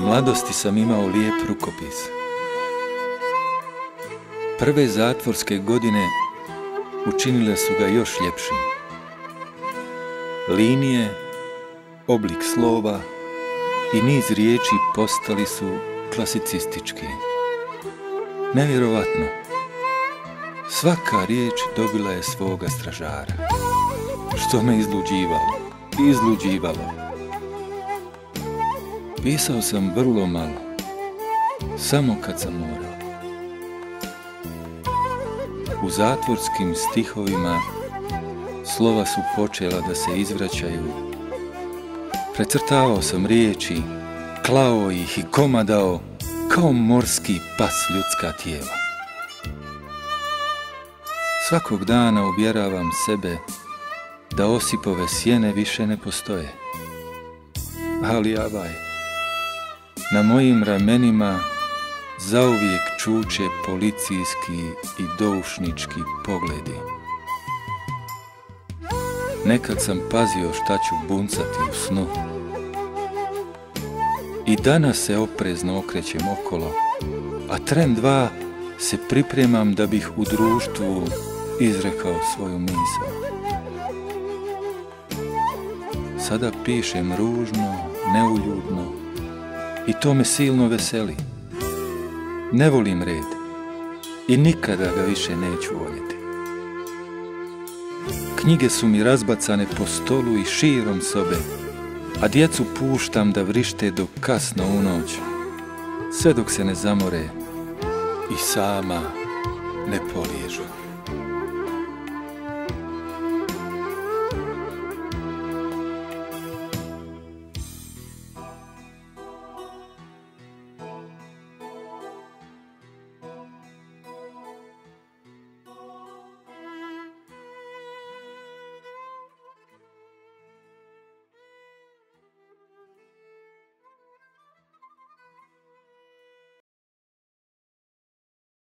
mladosti sam imao lijep rukopis. Prve zatvorske godine učinile su ga još ljepšim. Linije, oblik slova i niz riječi postali su klasicistički. Nevjerovatno, svaka riječ dobila je svoga stražara, što me izluđivalo. Pisao sam vrlo malo, samo kad sam morao. U zatvorskim stihovima slova su počela da se izvraćaju. Precrtavao sam riječi, klao ih i komadao kao morski pas ljudska tijela. Svakog dana uvjeravam sebe da Osipove sjene više ne postoje. Ali avaj, na mojim ramenima zauvijek čuče policijski i doušnički pogledi. Nekad sam pazio šta ću buncati u snu. I danas se oprezno okrećem okolo, a tren dva se pripremam da bih u društvu izrekao svoju misao. Sada pišem ružno, neuljudno i to me silno veseli. Ne volim red i nikada ga više neću voljeti. Knjige su mi razbacane po stolu i širom sobe, a djecu puštam da vrište do kasno u noć, sve dok se ne zamore i sama ne poliježu.